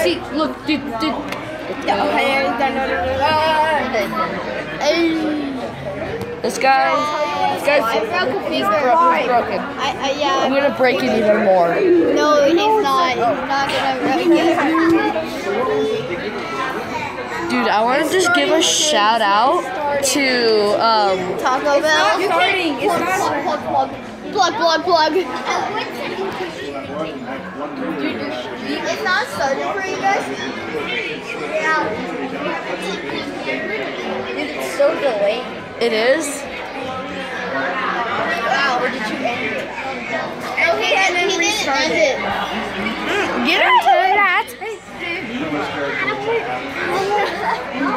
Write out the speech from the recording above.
See, look, dude. This guy's he's broken. Yeah. I'm gonna break it even more. No, he's not. He's not gonna break it. Dude, I want to just give a shout out to Taco Bell. It's starting. It's not. Plug. It's not starting for you guys. Dude, it's so delayed. it is. Wow, or did you end it? No, he didn't end it. Get into that.